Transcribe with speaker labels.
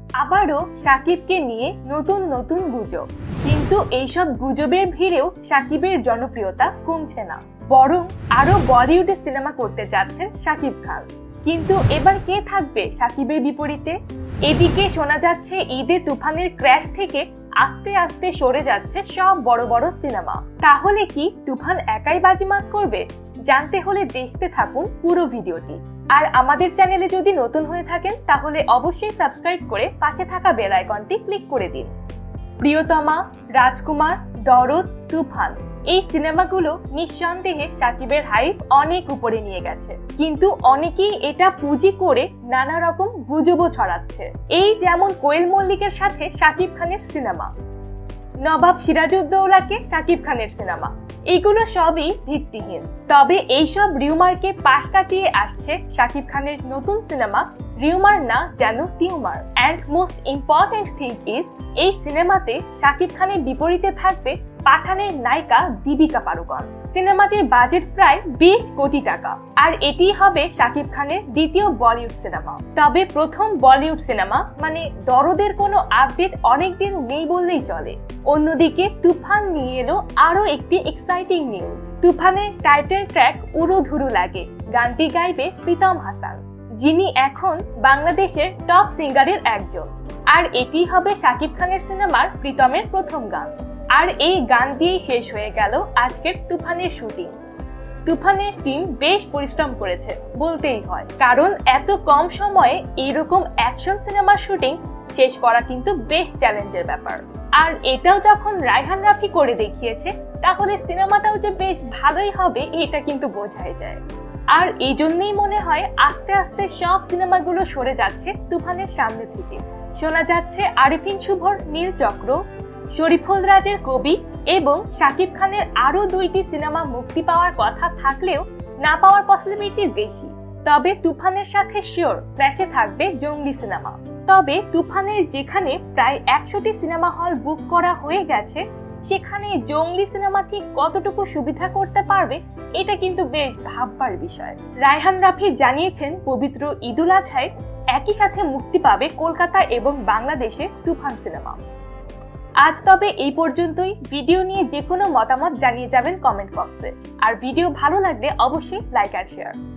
Speaker 1: আবারও শাকিবকে নিয়ে নতুন নতুন গুজব, কিন্তু এইসব গুজবের ভিড়েও শাকিবের জনপ্রিয়তা কমছে না, বরং আরো বলিউডে সিনেমা করতে যাচ্ছেন শাকিব খান। কিন্তু এবার কে থাকবে শাকিবের বিপরীতে? এদিকে শোনা যাচ্ছে ঈদে তুফানের ক্র্যাশ থেকে আস্তে আস্তে সরে যাচ্ছে সব বড় বড় সিনেমা। তাহলে কি তুফান একাই বাজিমাত করবে? জানতে হলে দেখতে থাকুন পুরো ভিডিওটি। আর আমাদের চ্যানেলে যদি নতুন হয়ে থাকেন তাহলে অবশ্যই সাবস্ক্রাইব করে পাশে থাকা বেল আইকনটি ক্লিক করে দিন। প্রিয়তমা, রাজকুমার, দরদ, তুফান এই সিনেমাগুলো নিঃসন্দেহে শাকিবের হাইপ অনেক উপরে নিয়ে গেছে, কিন্তু অনেকেই এটা পুঁজি করে নানা রকম গুজবও ছড়াচ্ছে। এই যেমন কোয়েল মল্লিকের সাথে শাকিব খানের সিনেমা, নবাব সিরাজউদ্দৌলাকে শাকিব খানের সিনেমা, এগুলো সবই ভিত্তিহীন। তবে এইসব রিউমারকে পাশ কাটিয়ে আসছে শাকিব খানের নতুন সিনেমা রিউমার না যেন tumour. And most important thing is, এই সিনেমাতে শাকিব খানের বিপরীতে থাকবে পাঠানের নায়িকা দীপিকা পাড়ুকোন। সিনেমাটির বাজেট প্রায় 20 কোটি টাকা, আর এটি হবে শাকিব খানের দ্বিতীয় বলিউড সিনেমা। তবে প্রথম বলিউড সিনেমা মানে দরদের কোনো আপডেট অনেকদিন নেই বললেই চলে। অন্যদিকে তুফান নিয়ে এলো আরো একটি এক্সাইটিং নিউজ। তুফানের টাইটেল ট্র্যাক উড়োধুরু লাগে গানটি গাইবে প্রীতম হাসান, যিনি এখন বাংলাদেশের টপ সিঙ্গারের একজন। আর এটি হবে শাকিব খানের সিনেমার প্রীতমের প্রথম গান। আর এই গান দিয়েই শেষ হয়ে গেল আজকের তুফানের শুটিং। তুফানের টিম বেশ পরিশ্রম করেছে বলতেই হয়, কারণ এত কম সময়ে এইরকম অ্যাকশন সিনেমার শুটিং শেষ করা কিন্তু বেশ চ্যালেঞ্জের ব্যাপার। আর এটাও যখন রায়হান রাফি করে দেখিয়েছে, তাহলে সিনেমাটাও যে বেশ ভালোই হবে এটা কিন্তু বোঝাই যায়। আর এই জন্যই মনে হয় আস্তে আস্তে সব সিনেমাগুলো সরে যাচ্ছে তুফানের সামনে থেকে। শোনা যাচ্ছে আরিফিন শুভর নীলচক্র, শরীফুল রাজের কবি এবং শাকিব খানের আরো 2টি সিনেমা মুক্তি পাওয়ার কথা থাকলেও না পাওয়ার পসিবিলিটি বেশি। তবে তুফানের সাথে শিওর ক্ল্যাশে থাকবে জঙ্গলি সিনেমা। তবে তুফানের যেখানে প্রায় 100টি সিনেমা হল বুক করা হয়ে গেছে, সেখানে জঙ্গলি সিনেমাটি কতটুকু সুবিধা করতে পারবে এটা কিন্তু বেশ ভাববার বিষয়। রায়হান রাফি জানিয়েছেন পবিত্র ঈদুল আজহায় একই সাথে মুক্তি পাবে কলকাতা এবং বাংলাদেশে তুফান সিনেমা। আজ তবে এই পর্যন্তই। ভিডিও নিয়ে যে কোনো মতামত জানিয়ে যাবেন কমেন্ট বক্সে। আর ভিডিও ভালো লাগলে অবশ্যই লাইক আর শেয়ার।